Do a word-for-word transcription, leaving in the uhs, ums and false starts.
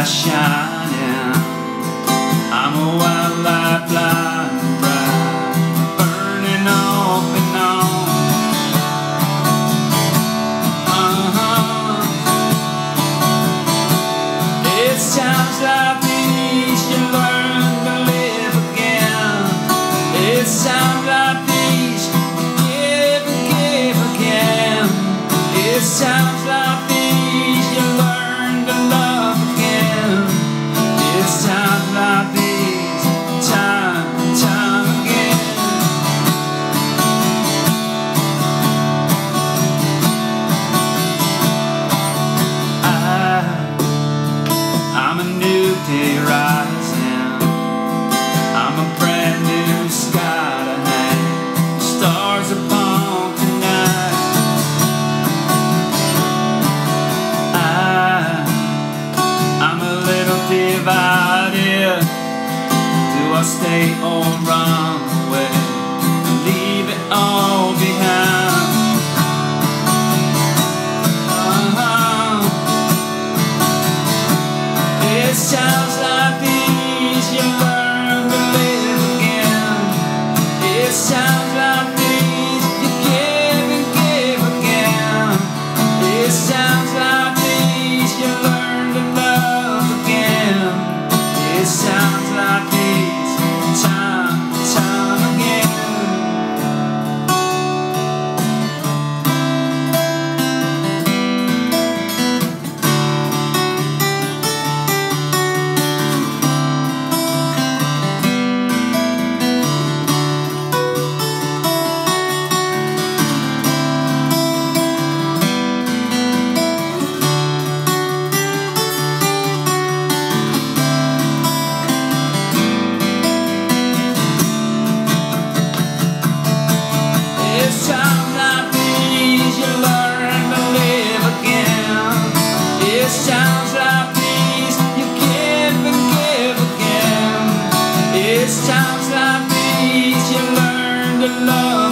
light shining. I'm a wildlife light bright, burning off and on. Uh-huh. It's times like these you learn to live again. It's times like these you give and give again. It's times like these you learn to love again. It's times like these, time and time again. I, I'm a new day rising. I'm a brand new sky to hang stars upon tonight. I, I'm a little divided. Do I stay or run away, leave it all behind? Uh-huh. It's times like these you learn to live again. It's times like these you give and give again. It's times like these you learn to love again. It's times like these, time, time again. It's times like these you learn to live again. It's times like these you give and give again. It's times like these you learn to love